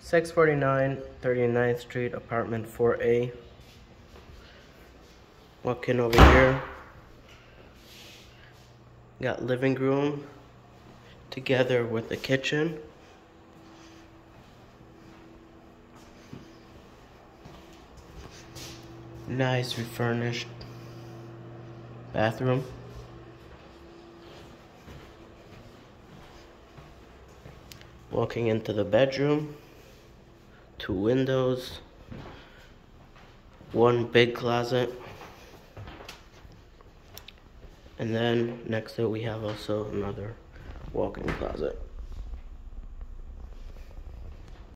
649 39th Street, apartment 4A. Walk in over here. Got living room together with the kitchen. Nice refurnished bathroom. Walking into the bedroom, 2 windows, 1 big closet, and then next to it we have also another walk-in closet.